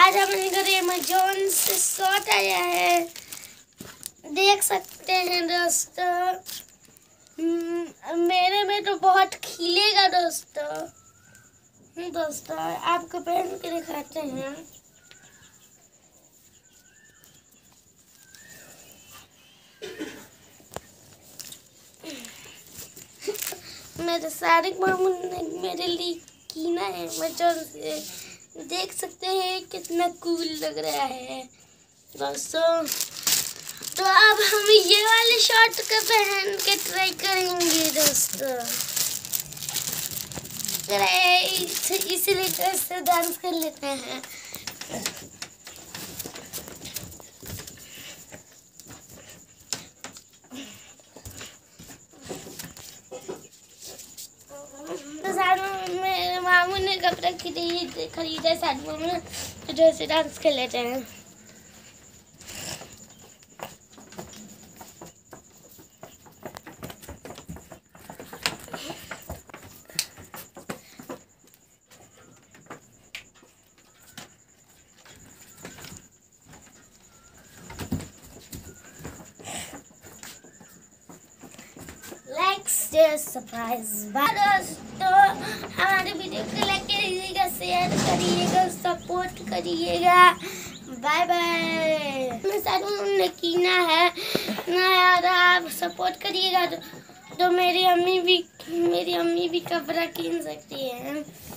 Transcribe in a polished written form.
आज हमारे घर अमेज़न से शॉट आया है, देख सकते हैं दोस्तों। मेरे में तो बहुत खिलेगा दोस्तों। दोस्तों आपको पहन के दिखाते हैं। मेरे सारे मामू ने मेरे लिए कीना है अमेज़न से, देख सकते हैं कितना कूल लग रहा है दोस्तों। तो अब हम ये वाले शॉर्ट का पहन के ट्राई करेंगे दोस्तों। इसलिए ड्रेस से डांस कर लेते हैं। तो मेरे मामू ने कपड़ा खरीदा शादी में, तो ड्रेस से डांस कर लेते हैं। सरप्राइज दोस्तों, हमारे वीडियो को लाइक करिएगा, शेयर करिएगा, सपोर्ट करिएगा। Bye bye. मेरे साथ उन्होंने कीना है ना यार, आप सपोर्ट करिएगा तो मेरी अम्मी भी कपड़ा कीन सकती है।